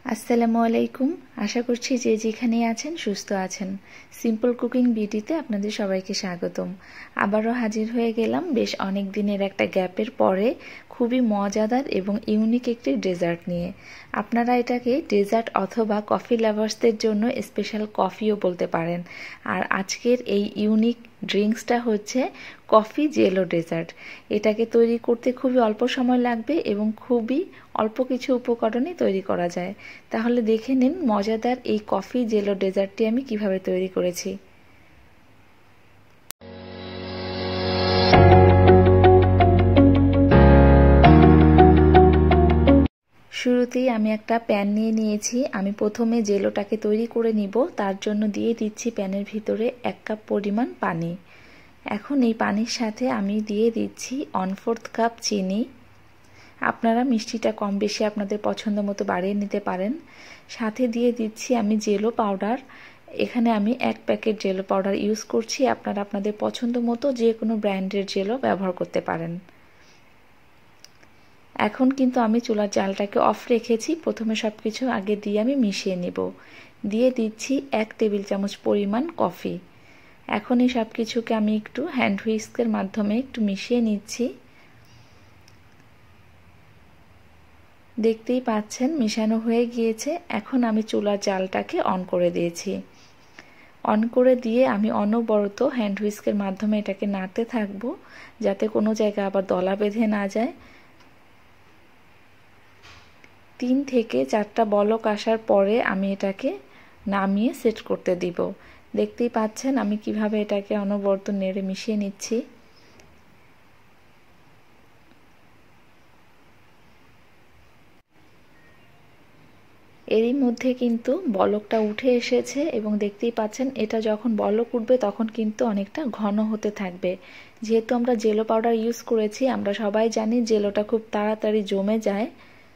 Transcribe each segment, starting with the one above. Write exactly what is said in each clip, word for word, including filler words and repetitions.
আসসালামু আলাইকুম। আশা করছি যে যেখানে আছেন সুস্থ আছেন। সিম্পল কুকিং বিউটিতে আপনাদের সবাইকে স্বাগতম। আবারও হাজির হয়ে গেলাম বেশ অনেক দিনের একটা গ্যাপের পরে খুবই মজাদার এবং ইউনিক একটি ডেজার্ট নিয়ে। আপনারা এটাকে ডেজার্ট অথবা কফি লাভার্সদের জন্য স্পেশাল কফিও বলতে পারেন। আর আজকের এই ইউনিক ড্রিঙ্কসটা হচ্ছে কফি জেলো ডেজার্ট। এটাকে তৈরি করতে খুবই অল্প সময় লাগবে এবং খুবই অল্প কিছু উপকরণে তৈরি করা যায়। তাহলে দেখে নিন মজাদার এই কফি জেলো ডেজার্টটি আমি কিভাবে তৈরি করেছি। শুরুতেই আমি একটা প্যান নিয়ে নিয়েছি। আমি প্রথমে জেলোটাকে তৈরি করে নিব। তার জন্য দিয়ে দিচ্ছি প্যানের ভিতরে এক কাপ পরিমাণ পানি। এখন এই পানির সাথে আমি দিয়ে দিচ্ছি ওয়ান ফোর্থ কাপ চিনি। আপনারা মিষ্টিটা কম বেশি আপনাদের পছন্দ মতো বাড়িয়ে নিতে পারেন। সাথে দিয়ে দিচ্ছি আমি জেলো পাউডার। এখানে আমি এক প্যাকেট জেলো পাউডার ইউজ করছি। আপনারা আপনাদের পছন্দ মতো যে কোনো ব্র্যান্ডের জেলো ব্যবহার করতে পারেন। এখন কিন্তু আমি চুলার জালটাকে অফ রেখেছি। প্রথমে সব কিছু আগে দিয়ে আমি মিশিয়ে নেব। দিয়ে দিচ্ছি এক টেবিল চামচ পরিমাণ কফি। এখন এই সব কিছুকে আমি একটু হ্যান্ড হুইস্কের মাধ্যমে একটু মিশিয়ে নিচ্ছি। দেখতেই পাচ্ছেন মেশানো হয়ে গিয়েছে। এখন আমি চুলার জালটাকে অন করে দিয়েছি। অন করে দিয়ে আমি অনবরত হ্যান্ড হুইস্কের মাধ্যমে এটাকে নাড়তে থাকবো, যাতে কোনো জায়গা আবার দলা বেঁধে না যায়। তিন থেকে চারটা বলক আসার পরে আমি এটাকে নামিয়ে সেট করতে দিব। দেখতেই পাচ্ছেন আমি কিভাবে এটাকে অনবরত নেড়ে মিশিয়ে নিচ্ছি। এরই মধ্যে কিন্তু বলকটা উঠে এসেছে এবং দেখতেই পাচ্ছেন এটা যখন বলক উঠবে তখন কিন্তু অনেকটা ঘন হতে থাকবে। যেহেতু আমরা জেলো পাউডার ইউজ করেছি, আমরা সবাই জানি জেলোটা খুব তাড়াতাড়ি জমে যায়।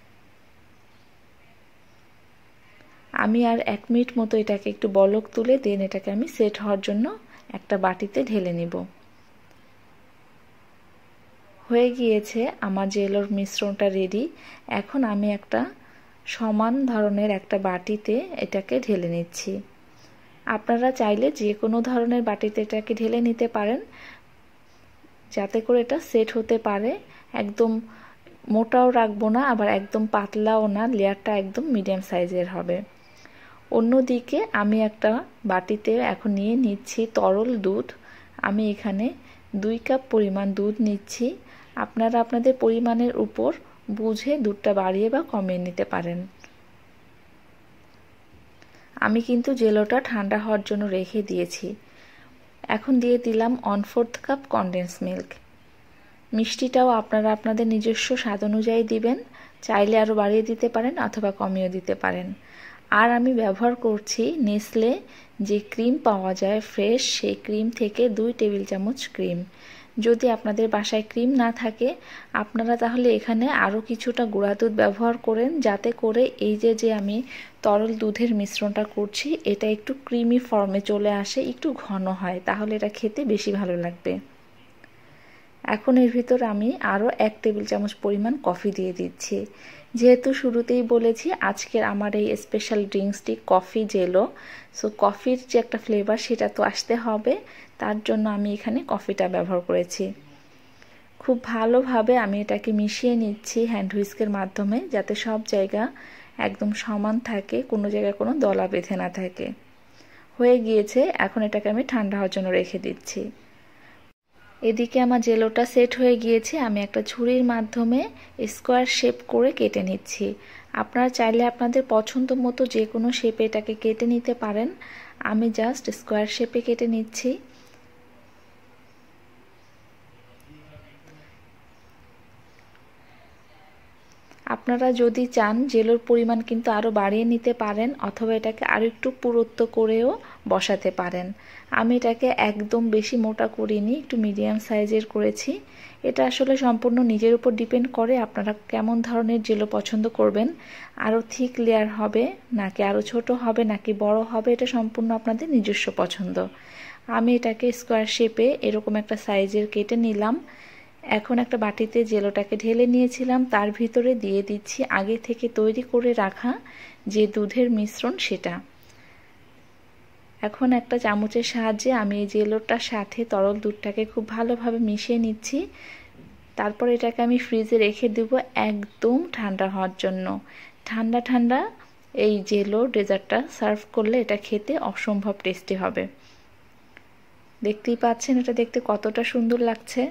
আমি আর এক মিনিট মতো এটাকে একটু বলক তুলে দেন এটাকে আমি সেট হওয়ার জন্য একটা বাটিতে ঢেলে নিব। হয়ে গিয়েছে আমার জেলোর মিশ্রণটা রেডি। এখন আমি একটা সমান ধরনের একটা বাটিতে এটাকে ঢেলে নিচ্ছি। আপনারা চাইলে যে কোনো ধরনের বাটিতে এটাকে ঢেলে নিতে পারেন, যাতে করে এটা সেট হতে পারে। একদম মোটাও রাখবো না, আবার একদম পাতলাও না, লেয়ারটা একদম মিডিয়াম সাইজের হবে। অন্যদিকে আমি একটা বাটিতে এখন নিয়ে নিচ্ছি তরল দুধ। আমি এখানে দুই কাপ পরিমাণ দুধ নিচ্ছি। আপনারা আপনাদের পরিমাণের উপর বুঝে দুধটা বাড়িয়ে বা কমিয়ে নিতে পারেন। আমি কিন্তু জেলোটা ঠান্ডা হওয়ার জন্য রেখে দিয়েছি। এখন দিয়ে দিলাম one fourth cup condense milk. মিষ্টিটাও আপনারা আপনাদের নিজস্ব স্বাদ অনুযায়ী দিবেন, চাইলে আরও বাড়িয়ে দিতে পারেন অথবা কমিয়ে দিতে পারেন। আর আমি ব্যবহার করছি নেসলে যে ক্রিম পাওয়া যায় ফ্রেশ, সেই ক্রিম থেকে দুই টেবিল চামচ ক্রিম। যদি আপনাদের বাসায় ক্রিম না থাকে আপনারা তাহলে এখানে আরও কিছুটা গুঁড়া দুধ ব্যবহার করেন, যাতে করে এই যে যে আমি তরল দুধের মিশ্রণটা করছি এটা একটু ক্রিমি ফর্মে চলে আসে, একটু ঘন হয়, তাহলে এটা খেতে বেশি ভালো লাগবে। এখন এর ভিতর আমি আরও এক টেবিল চামচ পরিমাণ কফি দিয়ে দিচ্ছি। যেহেতু শুরুতেই বলেছি আজকের আমার এই স্পেশাল ড্রিঙ্কসটি কফি জেলো, সো কফির যে একটা ফ্লেভার সেটা তো আসতে হবে, তার জন্য আমি এখানে কফিটা ব্যবহার করেছি। খুব ভালোভাবে আমি এটাকে মিশিয়ে নিচ্ছি হ্যান্ড হুইস্কের মাধ্যমে, যাতে সব জায়গা একদম সমান থাকে, কোনো জায়গায় কোনো দলা বেঁধে না থাকে। হয়ে গিয়েছে, এখন এটাকে আমি ঠান্ডা হওয়ার জন্য রেখে দিচ্ছি। এদিকে আমার জেলোটা সেট হয়ে গিয়েছে। আমি একটা ছুরির মাধ্যমে স্কোয়ার শেপ করে কেটে নিচ্ছি। আপনারা চাইলে আপনাদের পছন্দ মতো যে কোনো শেপে এটাকে কেটে নিতে পারেন। আমি জাস্ট স্কোয়ার শেপে কেটে নিচ্ছি। আপনারা যদি চান জেলোর পরিমাণ কিন্তু আরও বাড়িয়ে নিতে পারেন, অথবা এটাকে আরও একটু পুরুত্ব করেও বসাতে পারেন। আমি এটাকে একদম বেশি মোটা করিনি, একটু মিডিয়াম সাইজের করেছি। এটা আসলে সম্পূর্ণ নিজের উপর ডিপেন্ড করে আপনারা কেমন ধরনের জেলো পছন্দ করবেন। আরও থিক লেয়ার হবে নাকি আরও ছোট হবে নাকি বড় হবে, এটা সম্পূর্ণ আপনাদের নিজস্ব পছন্দ। আমি এটাকে স্কোয়ার শেপে এরকম একটা সাইজের কেটে নিলাম। এখন একটা বাটিতে জেলোটাকে ঢেলে নিয়েছিলাম, তার ভিতরে দিয়ে দিচ্ছি আগে থেকে তৈরি করে রাখা যে দুধের মিশ্রণ সেটা। এখন একটা চামচের সাহায্যে আমি এই জেলোটার সাথে তরল দুধটাকে খুব ভালোভাবে মিশিয়ে নিচ্ছি। তারপর এটাকে আমি ফ্রিজে রেখে দেব একদম ঠান্ডা হওয়ার জন্য। ঠান্ডা ঠান্ডা এই জেলো ডেজার্টটা সার্ভ করলে এটা খেতে অসম্ভব টেস্টি হবে। দেখতেই পাচ্ছেন এটা দেখতে কতটা সুন্দর লাগছে।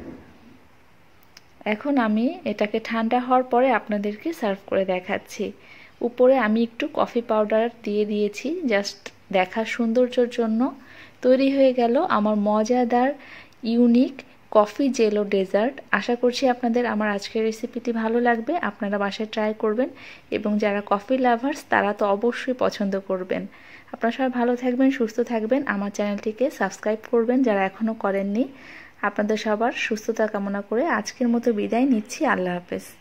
এখন আমি এটাকে ঠান্ডা হওয়ার পরে আপনাদেরকে সার্ভ করে দেখাচ্ছি। উপরে আমি একটু কফি পাউডার দিয়ে দিয়েছি জাস্ট দেখার সৌন্দর্যের জন্য। তৈরি হয়ে গেল আমার মজাদার ইউনিক কফি জেলো ডেজার্ট। আশা করছি আপনাদের আমার আজকের রেসিপিটি ভালো লাগবে, আপনারা বাসায় ট্রাই করবেন এবং যারা কফি লাভার্স তারা তো অবশ্যই পছন্দ করবেন। আপনারা সবাই ভালো থাকবেন, সুস্থ থাকবেন, আমার চ্যানেলটিকে সাবস্ক্রাইব করবেন যারা এখনও করেননি। আপনাদের সবার সুস্থতা কামনা করে আজকের মতো বিদায় নিচ্ছি। আল্লাহ হাফেজ।